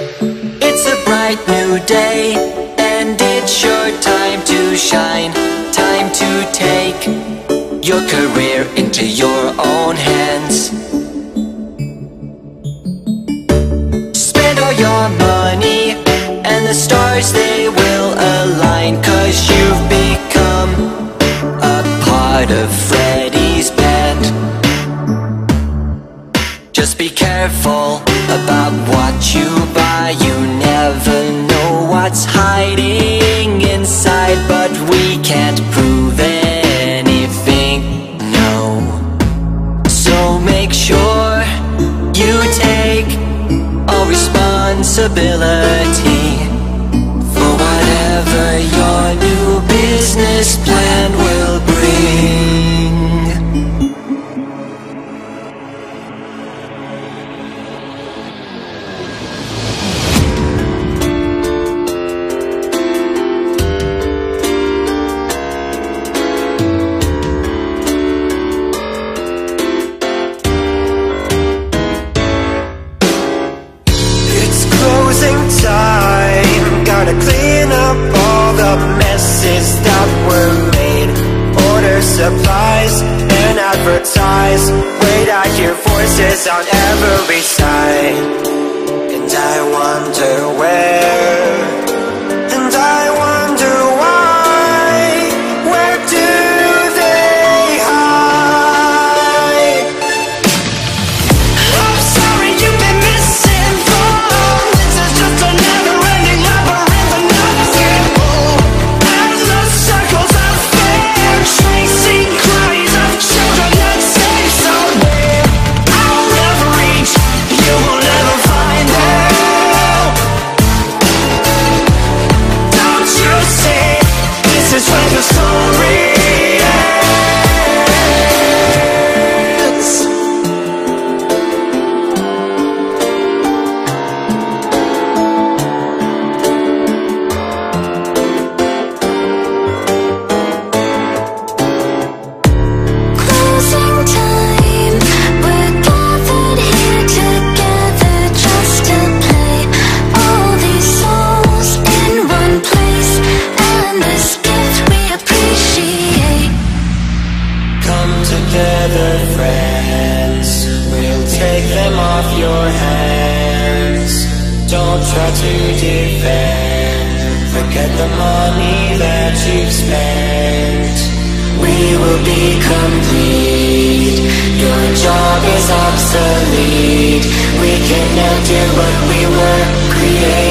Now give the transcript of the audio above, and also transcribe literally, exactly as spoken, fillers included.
It's a bright new day, and it's your time to shine. Time to take your career into your own hands. Spend all your money, and the stars they will align, 'cause you've become a part of Freddy's band. Just be careful about what you buy. You never know what's hiding inside, but we can't prove anything, no. So make sure you take all responsibility for whatever your new business plan will bring. Gotta clean up all the messes that were made. Order supplies and advertise. Wait, I hear voices on every side, and I wonder where, and I wonder why. Where do they hide? I'm sorry you've been misinformed. This is just a never-ending labyrinth, unavoidable. Endless circles of fear, tracing cries of children that say somewhere. I'll never reach, you will never find them. Don't you see, this is where the story ends. Closing time, we're gathered here together just to play. All these souls in one place, and this gift we appreciate. Come together, friends. We'll take them off your hands. Don't try to defend. Forget the money that you've spent. We will be complete. Your job is obsolete. We can now do what we were created